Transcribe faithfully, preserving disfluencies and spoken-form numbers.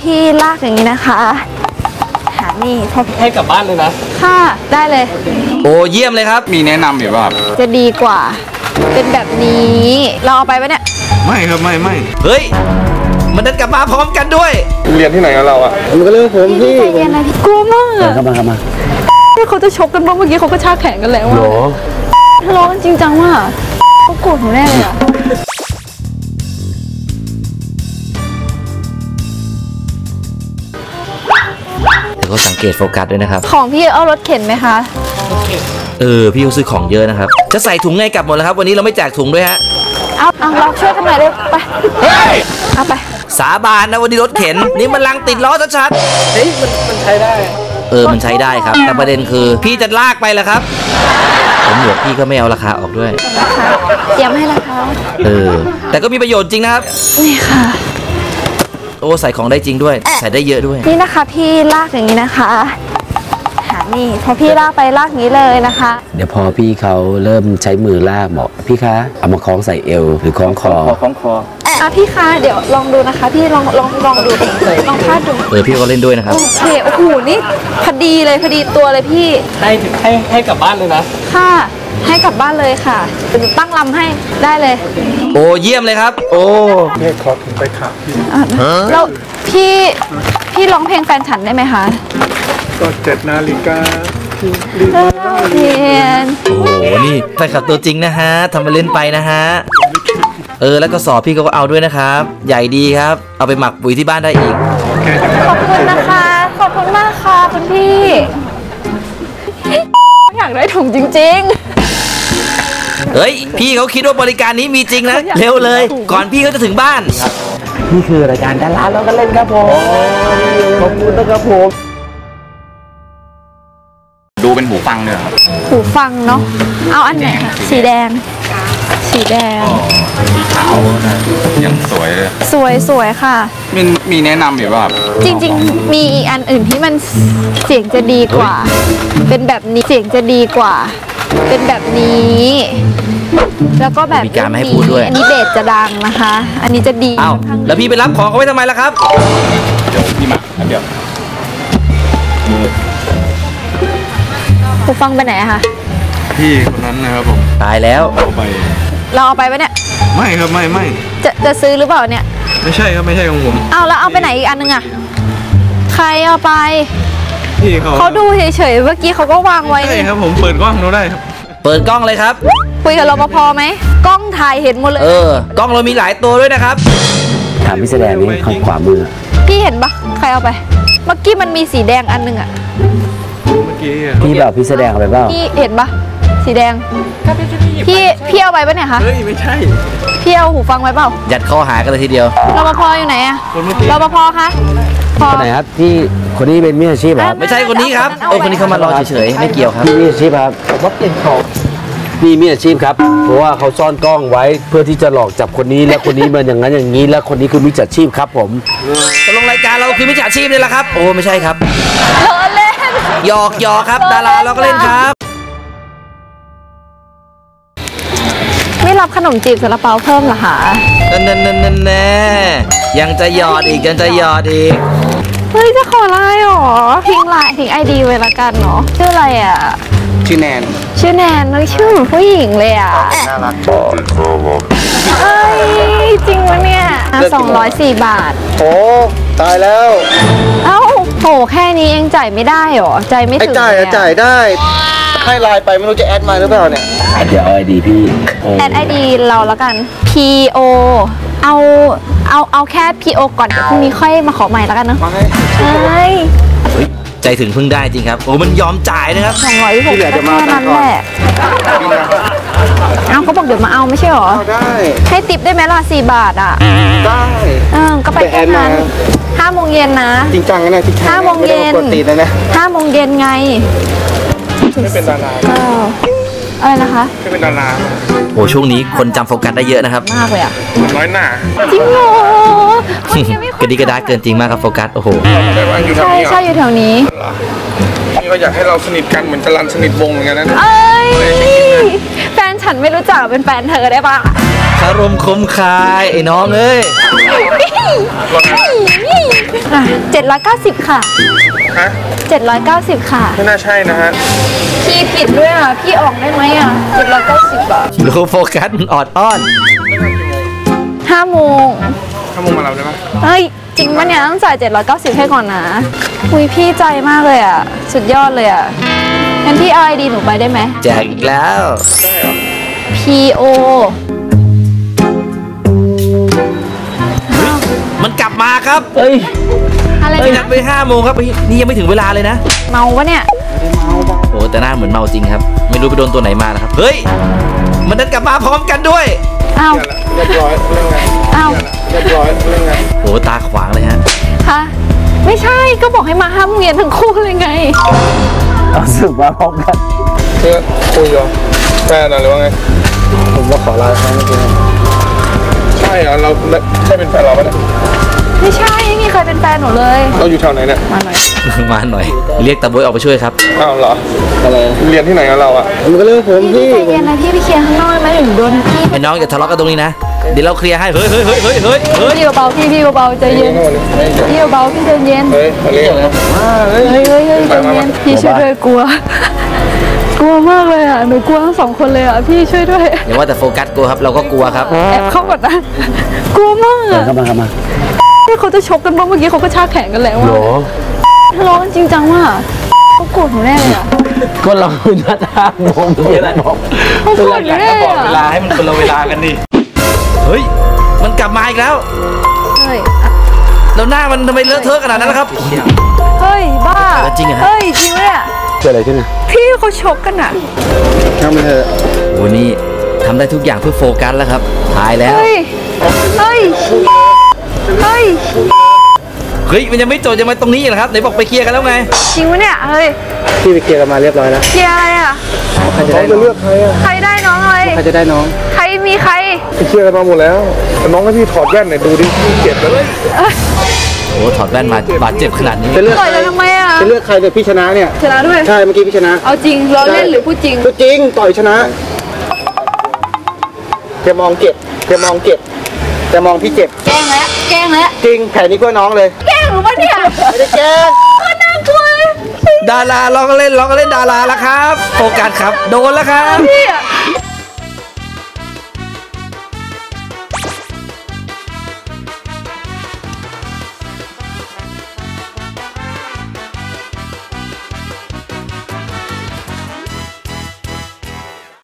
พี่ลากอย่างนี้นะคะหานี่พอให้กลับบ้านเลยนะค่ะได้เลยโอ้เยี่ยมเลยครับมีแนะนำอยู่ป่ะจะดีกว่าเป็นแบบนี้เราเอาไปปะเนี่ยไม่ครับไม่ไม่เฮ้ยมันเดินกลับมาพร้อมกันด้วยเรียนที่ไหนกับเราอ่ะมันก็เรื่องผมพี่ใจเย็นนะพี่กลัวมากเข้ามาเข้ามาเขาจะชกกันบ้างเมื่อกี้เขาก็ชากแขนกันแล้วว่าทะเลาะกันจริงจังว่ะก็โกรธหนูแน่เลยอ่ะเดี๋ยวเขาสังเกตโฟกัสด้วยนะครับของพี่เอารถเข็นไหมคะเออพี่เขาซื้อของเยอะนะครับจะใส่ถุงไงกลับหมดแล้วครับวันนี้เราไม่แจกถุงด้วยฮะเอาเอาเราช่วยกันหน่อยเลยไปเอาไปสาบานนะวันนี้รถเข็นนี่มันลังติดล้อชัดๆเฮ้ยมันมันใช้ได้เออมันใช้ได้ครับแต่ประเด็นคือพี่จะลากไปแล้วครับผมหมวกพี่ก็ไม่เอาราคาออกด้วยเตรียมให้ราคาเออแต่ก็มีประโยชน์จริงนะครับนี่ค่ะโอ้ใส่ของได้จริงด้วยใส่ได้เยอะด้วยนี่นะคะพี่ลากอย่างนี้นะคะหานี่พอพี่ลากไปลากนี้เลยนะคะเดี๋ยวพอพี่เขาเริ่มใช้มือลากบอกพี่คะเอามาคล้องใส่เอวหรือคล้องคอคล้องคออ่ะพี่คะเดี๋ยวลองดูนะคะพี่ลองลองลองดูลองพาดดูเออพี่ก็เล่นด้วยนะครับโอเคโอ้โหนี่พอดีเลยพอดีตัวเลยพี่ให้ให้ให้กลับบ้านเลยนะค่ะให้กลับบ้านเลยค่ะตั้งลำให้ได้เลยโอ้เยี่ยมเลยครับโอ้ให้ขอถึงไปขับพี่แล้วพี่พี่ร้องเพลงแฟนฉันได้ไหมคะก็เจ็ดนาฬิกาเพียนโอ้โหนี่แฟนคลับตัวจริงนะฮะทำมาเล่นไปนะฮะเออแล้วก็สอบพี่ก็เอาด้วยนะครับใหญ่ดีครับเอาไปหมักปุ๋ยที่บ้านได้อีกขอบคุณนะคะขอบคุณมากค่ะคุณพี่อยากได้ถุงจริงๆเฮ้ยพี่เขาคิดว่าบริการนี้มีจริงนะเร็วเลยก่อนพี่เขาจะถึงบ้านนี่คือรายการดาราเราก็เล่นครับผมขอบคุณนะครับผมดูเป็นหูฟังเลยครับหูฟังเนาะเอาอันไหนสีแดงสีแดงสีขาวนะยังสวยเลยสวยสวยค่ะมีมีแนะนำอยู่ป่ะจริงๆมีอีกอันอื่นที่มันเสียงจะดีกว่าเป็นแบบนี้เสียงจะดีกว่าเป็นแบบนี้แล้วก็แบบมีการไม่ให้พูดด้วยอันนี้เบสจะดังนะคะอันนี้จะดีอ้าวแล้วพี่ไปรับของเขาไว้ทำไมล่ะครับเดี๋ยวพี่มาเดี๋ยวหูฟังไปไหนอะคะพี่คนนั้นนะครับผมตายแล้วเอาไปเราเอาไปปะเนี่ยไม่ครับไม่ไม่จะจะซื้อหรือเปล่าเนี่ยไม่ใช่ครับไม่ใช่ของผมเอาแล้วเอาไปไหนอีกอันนึงอะใครเอาไปพี่เขาเขาดูเฉยๆเมื่อกี้เขาก็วางไว้ใช่ครับผมเปิดกล้องดูได้ครับเปิดกล้องเลยครับคุยกับรปภไหมกล้องถ่ายเห็นหมดเลยเออกล้องเรามีหลายตัวด้วยนะครับถามพี่แสดงนี่ข้างขวามือพี่เห็นปะใครเอาไปเมื่อกี้มันมีสีแดงอันนึงอะเมื่อกี้พี่แบบพี่แสดงเอาไปเปล่าพี่เห็นปะสีแดงพี่พี่เอาไปปะเนี่ยคะเฮ้ยไม่ใช่พี่เอาหูฟังไว้เปล่ายัดข้อหากันเลยทีเดียวรปภอยู่ไหนอะรปภคะคนไหนครับที่คนนี้เป็นมิจฉาชีพครับไม่ใช่คนนี้ครับโอ้คนนี้เขามารอเฉยๆไม่เกี่ยวครับมิจฉาชีพครับว่าเปลี่ยนของนี่มิจฉาชีพครับเพราะว่าเขาซ่อนกล้องไว้เพื่อที่จะหลอกจับคนนี้และคนนี้มันอย่างนั้นอย่างนี้และคนนี้คือมิจฉาชีพครับผมตกลงรายการเราคือมิจฉาชีพนี่แหละครับโอ้ไม่ใช่ครับล้อเล่นหยอกหยอกครับดาราเราก็เล่นครับไม่รับขนมจีบซาลาเปาเพิ่มเหรอคะนั่นนั่นนั่นแน่ยังจะหยอดอีกยังจะหยอดอีกเฮ้ยจะขอไลน์หรอทิ้งไลน์ทิ้งไอดีไว้ละกันเนาะชื่ออะไรอ่ะชื่อแนนชื่อแนนเลยชื่อเหมือนผู้หญิงเลยอ่ะน่ารักเอ้ยจริงวะเนี่ยสองร้อยสี่บาทโอ้ตายแล้วเอ้าโหแค่นี้ยังจ่ายไม่ได้หรอใจไม่ถึงจ่ายจ่ายได้ให้ไลน์ไปไม่รู้จะแอดมาหรือเปล่าเนี่ยเดี๋ยวเอาไอดีพี่แอดไอดีเราแล้วกัน พี โอ เอาเอาเอาแค่ พี โอ ก่อนเดี๋ยวพรุ่งนี้ค่อยมาขอใหม่แล้วกันเนาะใช่ใจถึงพึ่งได้จริงครับโอ้มันยอมจ่ายนะครับสองร้อยหกสิบแค่นั้นแหละเอาเขาบอกเดี๋ยวมาเอาไม่ใช่หรอได้ให้ติปได้ไหมล่ะสี่บาทอ่ะได้เออก็ไปแค่นั้นห้าโมงเย็นนะจริงจังนะจริงจังห้าโมงเย็นนะห้าโมงเย็นไงไม่เป็นดาราอะไรนะคะไม่เป็นดาราโอ้ช่วงนี้คนจำโฟกัสได้เยอะนะครับมากเลยอ่ะน้อยหน่าจริงเหรอกระดิกระดาเกินจริงมากครับโฟกัสโอ้โหใช่ใช่อยู่แถวนี้นี่ก็อยากให้เราสนิทกันเหมือนจรัญสนิทวงเหมือนกันนะเอ้ยแฟนฉันไม่รู้จักเป็นแฟนเธอได้ปะคารมคมคายไอ้น้องเอ้ยเจ็ดร้อยเก้าสิบค่ะฮะเจ็ดร้อยเก้าสิบค่ะไม่น่าใช่นะฮะพี่ผิดด้วยอ่ะ พี่ออกได้ไหมอ่ะเจ็ดร้อยเก้าสิบบาทดูโฟกัสมันออดอ้อนห้าโมงถ้ามุงมาเราได้ปะเฮ้ย จริงปะเนี่ยต้องจ่ายเจ็ดร้อยเก้าสิบให้ก่อนนะคุยพี่ใจมากเลยอ่ะ สุดยอดเลยอ่ะ งั้นพี่เอาไอดีหนูไปได้ไหมแจกอีกแล้ว P O มันกลับมาครับเอ้ยอะไรเฮ้ยนันะดไปห้าโมงครับนี่ยังไม่ถึงเวลาเลยนะเมาปะเนี่ยโอ้แต่หน้าเหมือนเมาจริงครับ ไม่รู้ไปโดนตัวไหนมานะครับ เฮ้ย มันดันกลับมาพร้อมกันด้วยอ้าวเรียบร้อยเรื่องไงอ้าวเรียบร้อยเรื่องไงโอ้ตาขวางเลยฮะฮะไม่ใช่ก็บอกให้มาห้าโมงเย็นทั้งคู่เลยไงเอาสึกมาพร้อมกันเพื่อคุยกับแฟนหรือว่าไงผมว่าขอลาครั้งเมื่อกี้ใช่เหรอเราใช่เป็นแฟนเราปะเนี่ยไม่ใช่ไม่มีใครเป็นแฟนหนูเลยเราอยู่แถวไหนเนี่ยมาหน่อยมาหน่อย เรียกตาบวยออกไปช่วยครับอ้าวเหรออะไรเรียนที่ไหนกันเราอะมันก็เรื่องผมพี่พี่ใจเย็นนะพี่ไปเคลียร์ข้างนอกไหมหนูโดนพี่ไอ้น้องอย่าทะเลาะกันตรงนี้นะ เดี๋ยวเราเคลียร์ให้ เฮ้ยเฮ้ยเฮ้ยเฮ้ยเฮ้ยเฮ้ยพี่เบาๆพี่พี่เบาๆใจเย็นพี่เบาๆพี่ใจเย็นเฮ้ยมาเรียนแล้วเฮ้ยเฮ้ยเฮ้ยใจเย็นพี่ช่วยด้วยกลัว กลัวมากเลยอ่ะหนูกลัวทั้งสองคนเลยอ่ะพี่ช่วยด้วยอย่าว่าแต่โฟกัสกลัวครับ เราก็กลัวครับแอบเข้าก่อนนะกลัวมากอ่ะเข้ามาเข้ามาที่เขาจะชกกันบ้างเมื่อกี้เขาก็ชากแขนกันแล้วโหอ่ะทะเลาะกันจริงจังว่ะก็โกรธหนูแน่เลยอ่ะก็เรานัดห้าโมงเย็นบอกเขาโกรธหนูแน่เลยเวลาอ่ะให้มันคนละเวลากันดิ เฮ้ย มันกลับมาอีกแล้วเฮ้ยแล้วหน้ามันทำไมเลอะเทอะขนาดนั้นล่ะครับเฮ้ยบ้าจริงเหรอฮะเฮ้ยจริงเนี่ยเกิดอะไรขึ้นอ่ะพี่เขาชกกันอ่ะช่างมันเถอะโอ้นี่ทำได้ทุกอย่างเพื่อโฟกัสแล้วครับตายแล้วเฮ้ยเฮ้ยเฮ้ยเฮ้ย มันยังไม่จบยังมาตรงนี้อีกเหรอครับ ไหนบอกไปเคลียร์กันแล้วไงจริงวะเนี่ยเฮ้ยพี่ไปเคลียร์กันมาเรียบร้อยแล้วเคลียร์อะไรอ่ะใครจะน้อได้งจะน้องเลือกใครอะใครได้น้องอะไรใครจะได้น้องใครมีใครไปเคลียร์กันมาหมดแล้วแต่น้องให้พี่ถอดแว่นหน่อยดูดิพี่เจ็บแล้วเลยโอ้ถอดแว่นมาบาดเจ็บขนาดนี้จะเลือกต่อยเลยทำไมอ่ะจะเลือกใครเนี่ยพี่ชนะเนี่ยชนะด้วยใช่เมื่อกี้พี่ชนะเอาจริงล้อเล่นหรือพูดจริงก็จริงต่อยชนะแกมองเจ็บแกมองเจ็บแต่มองพี่เจ็บแกล้งแล้วแกล้งแล้วจริงแผลนี้เพื่อน้องเลยแกล้งหรือวะเนี่ยไม่ได้แกล้งก็น่ากลัวดาราลองเล่นลองเล่นดาราแล้วครับ โฟกัสครับ โดนแล้วครับพี่อ่ะ